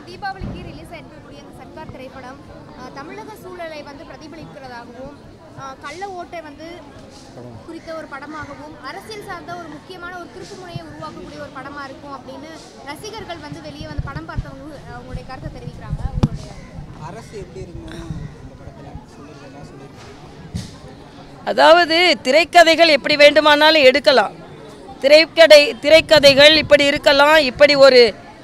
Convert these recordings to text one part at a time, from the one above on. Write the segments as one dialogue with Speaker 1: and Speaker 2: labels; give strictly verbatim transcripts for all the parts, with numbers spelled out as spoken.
Speaker 1: தீபாவளிக்கு ரிலீஸ் ஆயிருக்கக்கூடிய அந்த சர்க்கார் திரைப்படம் தமிழக சூழலை வந்து பிரதிபலிக்கிறதாகவும் கள்ள ஓட்டை வந்து குறித்த ஒரு படமாகவும் அரசியல் சார்ந்த ஒரு முக்கியமான ஒரு திருப்புமுனையை உருவாக்கக்கூடிய ஒரு படமா இருக்கும் அப்படின்னு ரசிகர்கள் வந்து வெளியே வந்து படம் பார்த்தவங்க அவங்களுடைய கருத்தை தெரிவிக்கிறாங்க. உங்களுடைய அரசு எப்படி இருக்கும் இந்த படத்துல சொல்லுறதா சொல்லிருக்கீங்க?
Speaker 2: அதாவது திரைக்கதைகள் எப்படி வேண்டுமானாலும் எடுக்கலாம். திரைக்கதை திரைக்கதைகள் இப்படி இருக்கலாம். இப்படி ஒரு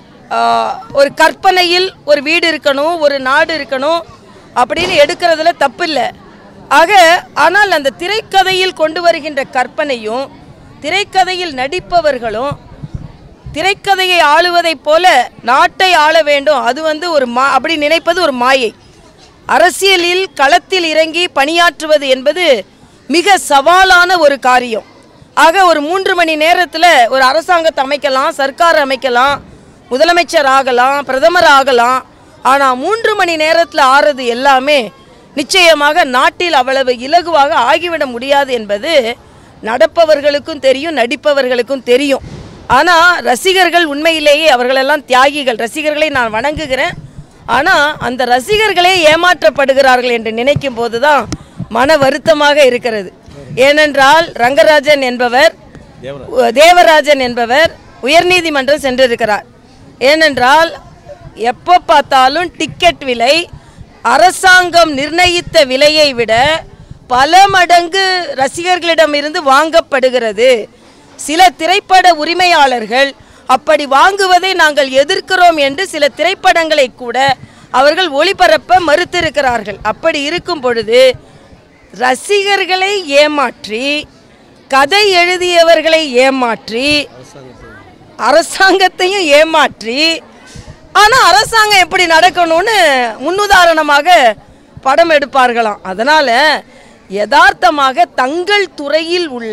Speaker 2: ஒரு கற்பனையில் ஒரு வீடு இருக்கணும், ஒரு நாடு இருக்கணும் அப்படின்னு எடுக்கிறதுல தப்பு இல்லை. ஆக ஆனால் அந்த திரைக்கதையில் கொண்டு வருகின்ற கற்பனையும் திரைக்கதையில் நடிப்பவர்களும் திரைக்கதையை ஆளுவதைப் போல நாட்டை ஆள வேண்டும், அது வந்து ஒரு மா அப்படி நினைப்பது ஒரு மாயை. அரசியலில் களத்தில் இறங்கி பணியாற்றுவது என்பது மிக சவாலான ஒரு காரியம். ஆக ஒரு மூன்று மணி நேரத்தில் ஒரு அரசாங்கத்தை அமைக்கலாம், சர்க்கார் அமைக்கலாம், முதலமைச்சர் ஆகலாம், பிரதமர் ஆகலாம். ஆனால் மூன்று மணி நேரத்தில் ஆறது எல்லாமே நிச்சயமாக நாட்டில் அவ்வளவு இலகுவாக ஆகிவிட முடியாது என்பது நடப்பவர்களுக்கும் தெரியும், நடிப்பவர்களுக்கும் தெரியும். ஆனால் ரசிகர்கள் உண்மையிலேயே அவர்களெல்லாம் தியாகிகள். ரசிகர்களை நான் வணங்குகிறேன். ஆனால் அந்த ரசிகர்களே ஏமாற்றப்படுகிறார்கள் என்று நினைக்கும் போது தான் மன வருத்தமாக இருக்கிறது. ஏனென்றால் ரங்கராஜன் என்பவர், தேவராஜன் என்பவர் உயர்நீதிமன்றம் சென்றிருக்கிறார். ஏனென்றால் எப்போ பார்த்தாலும் டிக்கெட் விலை அரசாங்கம் நிர்ணயித்த விலையை விட பல மடங்கு ரசிகர்களிடம் இருந்து வாங்கப்படுகிறது. சில திரைப்பட உரிமையாளர்கள் அப்படி வாங்குவதை நாங்கள் எதிர்க்கிறோம் என்று சில திரைப்படங்களை கூட அவர்கள் ஒளிபரப்ப மறுத்திருக்கிறார்கள். அப்படி இருக்கும் பொழுது ரசிகர்களை ஏமாற்றி, கதை எழுதியவர்களை ஏமாற்றி, அரசாங்கத்தையும் ஏமாற்றி, ஆனால் அரசாங்கம் எப்படி நடக்கணும்னு முன்னுதாரணமாக படம் எடுப்பார்களாம். அதனால் யதார்த்தமாக தங்கள் துறையில் உள்ள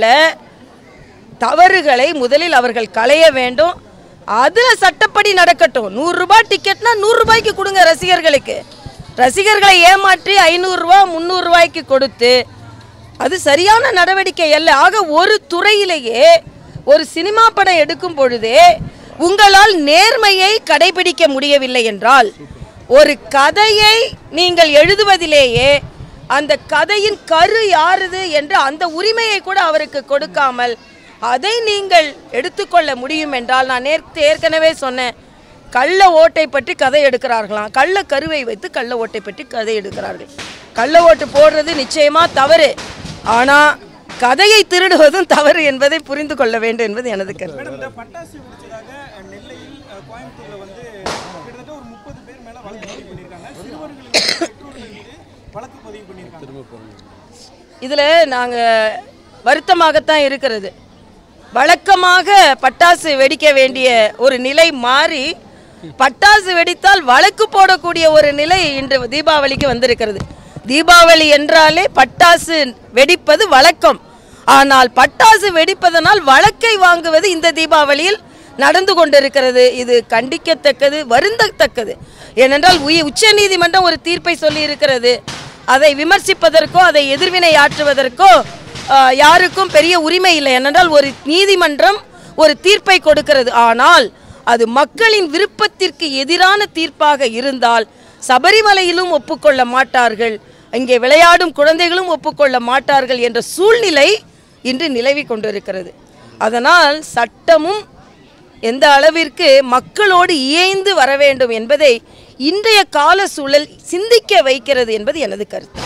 Speaker 2: தவறுகளை முதலில் அவர்கள் களைய வேண்டும். அதில் சட்டப்படி நடக்கட்டும். நூறுரூபா டிக்கெட்னா நூறுரூபாய்க்கு கொடுங்க ரசிகர்களுக்கு. ரசிகர்களை ஏமாற்றி ஐநூறுரூவா முந்நூறுரூவாய்க்கு கொடுத்து அது சரியான நடவடிக்கை அல்ல. ஆக ஒரு துறையிலேயே ஒரு சினிமா படம் எடுக்கும் பொழுதே உங்களால் நேர்மையை கடைபிடிக்க முடியவில்லை என்றால், ஒரு கதையை நீங்கள் எழுதுவதிலேயே அந்த கதையின் கரு யாருது என்று அந்த உரிமையை கூட அவருக்கு கொடுக்காமல் அதை நீங்கள் எடுத்துக்கொள்ள முடியும் என்றால், நான் நேற்று ஏற்கனவே சொன்னேன், கள்ள ஓட்டை பற்றி கதை எடுக்கிறார்களாம். கள்ள கருவை வைத்து கள்ள ஓட்டை பற்றி கதை எடுக்கிறார்கள். கள்ள ஓட்டு போடுறது நிச்சயமாக தவறு. ஆனால் கதையை திருடுவதும் தவறு என்பதை புரிந்து கொள்ள வேண்டும் என்பது எனது கருத்து. இதில் நாங்கள் வருத்தமாகத்தான் இருக்கிறது. வழக்கமாக பட்டாசு வெடிக்க வேண்டிய ஒரு நிலை மாறி பட்டாசு வெடித்தால் வழக்கு போடக்கூடிய ஒரு நிலை இன்று தீபாவளிக்கு வந்திருக்கிறது. தீபாவளி என்றாலே பட்டாசு வெடிப்பது வழக்கம். ஆனால் பட்டாசு வெடிப்பதனால் வழக்கை வாங்குவது இந்த தீபாவளியில் நடந்து கொண்டிருக்கிறது. இது கண்டிக்கத்தக்கது, வருந்தத்தக்கது. ஏனென்றால் உச்ச நீதிமன்றம் ஒரு தீர்ப்பை சொல்லி இருக்கிறது. அதை விமர்சிப்பதற்கோ அதை எதிர்வினை ஆற்றுவதற்கோ யாருக்கும் பெரிய உரிமை இல்லை. ஏனென்றால் ஒரு நீதிமன்றம் ஒரு தீர்ப்பை கொடுக்கிறது. ஆனால் அது மக்களின் விருப்பத்திற்கு எதிரான தீர்ப்பாக இருந்தால் சபரிமலையிலும் ஒப்புக்கொள்ள மாட்டார்கள், இங்கே விளையாடும் குழந்தைகளும் ஒப்புக்கொள்ள மாட்டார்கள் என்ற சூழ்நிலை இன்று நிலவி கொண்டிருக்கிறது. அதனால் சட்டமும் எந்த அளவிற்கு மக்களோடு இயைந்து வர வேண்டும் என்பதை இன்றைய கால சூழல் சிந்திக்க வைக்கிறது என்பது எனது கருத்து.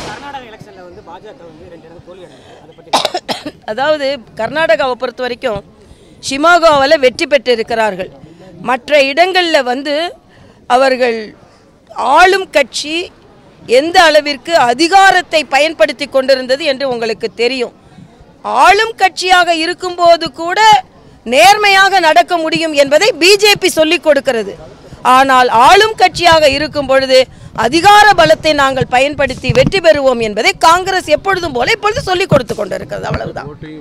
Speaker 2: அதாவது கர்நாடகாவை பொறுத்த வரைக்கும் ஷிமோகாவில் வெற்றி பெற்றிருக்கிறார்கள். மற்ற இடங்களில் வந்து அவர்கள் ஆளும் கட்சி எந்த அளவிற்கு அதிகாரத்தை பயன்படுத்தி கொண்டிருந்தது என்று உங்களுக்கு தெரியும். ஆளும் கட்சியாக இருக்கும்போது கூட நேர்மையாக நடக்க முடியும் என்பதை பிஜேபி சொல்லிக் கொடுக்கிறது. ஆனால் ஆளும் கட்சியாக இருக்கும் பொழுது அதிகார பலத்தை நாங்கள் பயன்படுத்தி வெற்றி பெறுவோம் என்பதை காங்கிரஸ் எப்பொழுதும் போல இப்பொழுது சொல்லிக் கொடுத்து கொண்டிருக்கிறது. அவ்வளவுதான்.